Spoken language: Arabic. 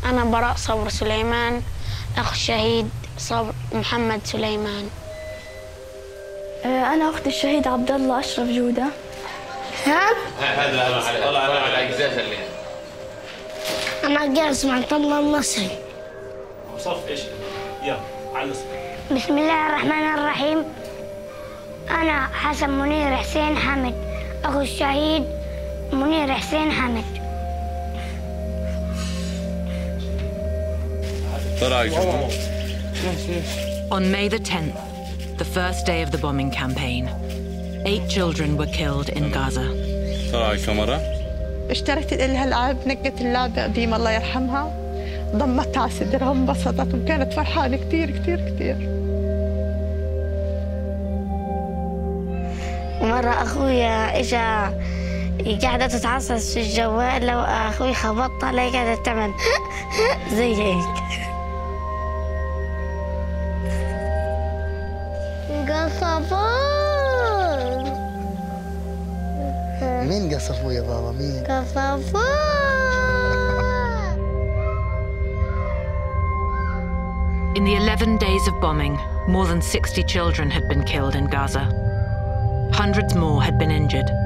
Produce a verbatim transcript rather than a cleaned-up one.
أنا براء صبر سليمان، أخو الشهيد صبر محمد سليمان. أنا أخت الشهيد عبد الله أشرف جودة. هذا هذا والله أنا على أجزاء اللي أنا جالس مع طلال النصري. وصف إيش؟ يلا على بسم الله الرحمن الرحيم. أنا حسن منير حسين حمد، أخو الشهيد منير حسين حمد. On May the tenth, the first day of the bombing campaign, eight children were killed in Gaza. اشتريت لها لعب، نقت اللعبة قديمة الله يرحمها، ضمتها على صدرها وانبسطت وكانت فرحانة كثير كثير كثير. مرة أخويا إجا قاعدة تتعصص في الجوال، لو أخوي خبطها لا قاعدة تعمل زي هيك. قصفون. مين قصفوه يا بابا مين؟ قصفون. In the eleven days of bombing, more than sixty children had been killed in Gaza. Hundreds more had been injured.